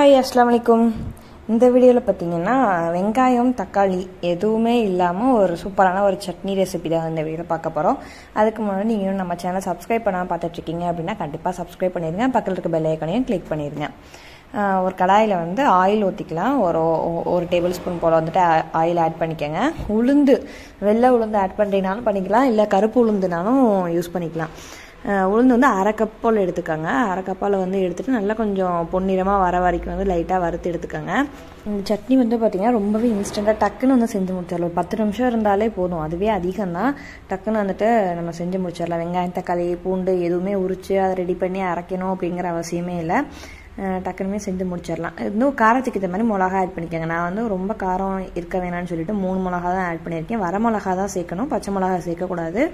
Hi அஸ்ஸலாமு அலைக்கும். இந்த வீடியோவில் பார்த்தீங்கன்னா வெங்காயம் தக்காளி எதுவுமே இல்லாமல் ஒரு சூப்பரான ஒரு சட்னி ரெசிபி தான் இந்த வீடியோவில் பார்க்க போகிறோம். அதுக்கு முன்னாடி நீங்கள் நம்ம சேனல் சப்ஸ்கிரைப் பண்ணாமல் பார்த்துட்ருக்கீங்க அப்படின்னா கண்டிப்பாக சப்ஸ்கிரைப் பண்ணிடுங்க. பக்கத்தில் இருக்க பெல் ஐக்கானையும் கிளிக் பண்ணிடுங்க. ஒரு கடாயில் வந்து ஆயில் ஊற்றிக்கலாம். ஒரு டேபிள் ஸ்பூன் போல் வந்துட்டு ஆயில் ஆட் பண்ணிக்கோங்க. உளுந்து வெள்ளை உளுந்து ஆட் பண்ணுறீங்கனாலும் பண்ணிக்கலாம், இல்லை கருப்பு உளுந்துனாலும் யூஸ் பண்ணிக்கலாம். உளுந்து வந்து அரை கப் போல் எடுத்துக்கோங்க. அரை கப்பால் வந்து எடுத்துகிட்டு நல்லா கொஞ்சம் பொன்னிறமாக வர வரைக்கும் வந்து லைட்டாக வறுத்து எடுத்துக்கோங்க. இந்த சட்னி வந்து பார்த்திங்கன்னா ரொம்பவே இன்ஸ்டண்ட்டாக டக்குன்னு வந்து செஞ்சு முடிச்சிடலாம். ஒரு 10 நிமிஷம் இருந்தாலே போதும், அதுவே அதிகம்தான். டக்குன்னு வந்துட்டு நம்ம செஞ்சு முடிச்சிடலாம். வெங்காயம் தக்காளி பூண்டு எதுவுமே உரித்து அதை ரெடி பண்ணி அரைக்கணும் அப்படிங்கிற அவசியமே இல்லை. டக்குனுமே செஞ்சு முடிச்சிடலாம். இன்னும் காரத்துக்கு இந்த மாதிரி மிளகா ஆட் பண்ணிக்கோங்க. நான் வந்து ரொம்ப காரம் இருக்க வேணான்னு சொல்லிட்டு 3 மிளகா தான் ஆட் பண்ணியிருக்கேன். வர மிளகா தான் சேர்க்கணும், பச்சை மிளகா சேர்க்கக்கூடாது.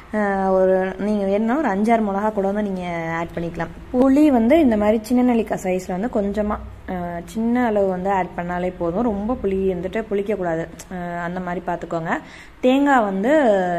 நீங்கள் வேணும்னா ஒரு 5-6 மிளகா கூட வந்து நீங்கள் ஆட் பண்ணிக்கலாம். புளி வந்து இந்த மாதிரி சின்ன நெல்லிக்காய் சைஸில் வந்து கொஞ்சமாக சின்ன அளவு வந்து ஆட் பண்ணாலே போதும். ரொம்ப புளி வந்துட்டு புளிக்கக்கூடாது, அந்த மாதிரி பார்த்துக்கோங்க. தேங்காய் வந்து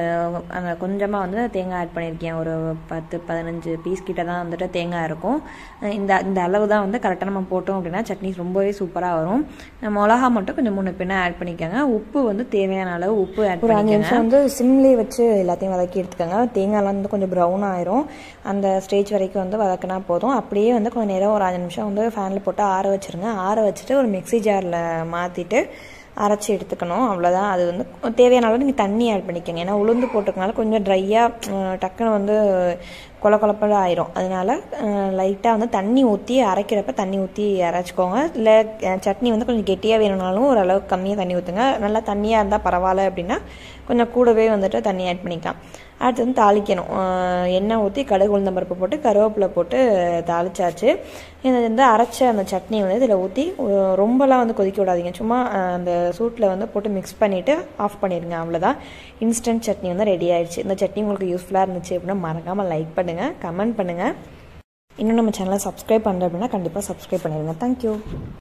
கொஞ்சமாக வந்து தேங்காய் ஆட் பண்ணியிருக்கேன். ஒரு 10-15 பீஸ் கிட்ட தான் வந்துட்டு தேங்காய் இருக்கும். இந்த அளவு தான் வந்து கரெக்டாக நம்ம போட்டோம் அப்படின்னா சட்னி ரொம்பவே சூப்பராக வரும். மிளகா மட்டும் கொஞ்சம் முன்ன பின்ன ஆட் பண்ணிக்கோங்க. உப்பு வந்து தேவையான அளவு உப்பு ஆட் பண்ணிக்கோங்க. 5 நிமிஷம் வந்து சிம்லேயே வச்சு எல்லாத்தையும் வதக்கி எடுத்துக்கோங்க. தேங்காய்லாம் வந்து கொஞ்சம் ப்ரௌன் ஆயிரும். அந்த ஸ்டேஜ் வரைக்கும் வந்து வதக்கினா போதும். அப்படியே வந்து கொஞ்சம் நேரம் ஒரு 5 நிமிஷம் வந்து ஃபேனில் போட்டு ஆற வச்சுருங்க. ஆற வச்சுட்டு ஒரு மிக்ஸி ஜாரில் மாற்றிட்டு அரைச்சி எடுத்துக்கணும். அவ்வளோதான். அது வந்து தேவையான அளவு நீங்கள் தண்ணி ஆட் பண்ணிக்கோங்க. ஏன்னா உளுந்து போட்டிருக்கனால கொஞ்சம் ட்ரையாக டக்குன்னு வந்து கொலப்பட ஆயிரும். அதனால லைட்டாக வந்து தண்ணி ஊற்றி அரைக்கிறப்ப தண்ணி ஊற்றி அரைச்சிக்கோங்க. இல்லை சட்னி வந்து கொஞ்சம் கெட்டியாக வேணும்னாலும் ஓரளவுக்கு கம்மியாக தண்ணி ஊற்றுங்க. நல்லா தண்ணியாக இருந்தால் பரவாயில்ல அப்படின்னா கொஞ்சம் கூடவே வந்துட்டு தண்ணி ஆட் பண்ணிக்கலாம். அடுத்து வந்து தாளிக்கணும். எண்ணெய் ஊற்றி கடுகு உளுந்தம் பருப்பு போட்டு கருவேப்பிலை போட்டு தாளிச்சாச்சு. இது வந்து அரைச்ச அந்த சட்னி வந்து இதில் ஊற்றி ரொம்பலாம் வந்து கொதிக்க விடாதீங்க. சும்மா அந்த சூட்டில் வந்து போட்டு மிக்ஸ் பண்ணிவிட்டு ஆஃப் பண்ணிடுங்க. அவ்வளோதான், இன்ஸ்டன்ட் சட்னி வந்து ரெடி ஆயிடுச்சு. இந்த சட்னி உங்களுக்கு யூஸ்ஃபுல்லாக இருந்துச்சு அப்படின்னா மறக்காமல் லைக் பண்ணுங்கள், கமெண்ட் பண்ணுங்கள். இன்னும் நம்ம சேனலை சப்ஸ்கிரைப் பண்ணுறேன் அப்படின்னா கண்டிப்பாக சப்ஸ்கிரைப் பண்ணிடுங்க. தேங்க்யூ.